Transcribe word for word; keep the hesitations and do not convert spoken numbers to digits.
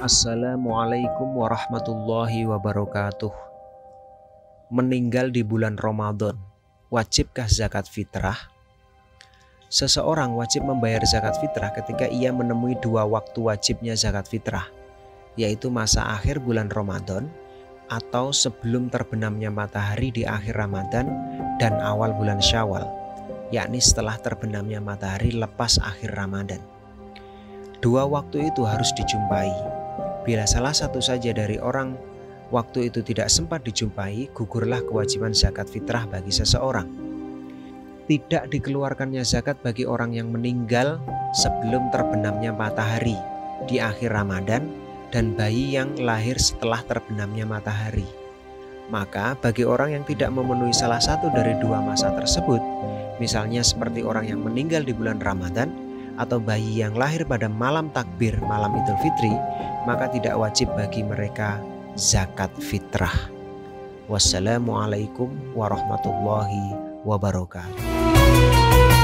Assalamualaikum warahmatullahi wabarakatuh. Meninggal di bulan Ramadan, wajibkah zakat fitrah? Seseorang wajib membayar zakat fitrah ketika ia menemui dua waktu wajibnya zakat fitrah, yaitu masa akhir bulan Ramadan atau sebelum terbenamnya matahari di akhir Ramadan dan awal bulan Syawal, yakni setelah terbenamnya matahari lepas akhir Ramadan. Dua waktu itu harus dijumpai. Bila salah satu saja dari orang waktu itu tidak sempat dijumpai, gugurlah kewajiban zakat fitrah bagi seseorang. Tidak dikeluarkannya zakat bagi orang yang meninggal sebelum terbenamnya matahari di akhir Ramadan dan bayi yang lahir setelah terbenamnya matahari. Maka bagi orang yang tidak memenuhi salah satu dari dua masa tersebut, misalnya seperti orang yang meninggal di bulan Ramadan atau bayi yang lahir pada malam takbir malam Idul Fitri, maka tidak wajib bagi mereka zakat fitrah. Wassalamualaikum warahmatullahi wabarakatuh.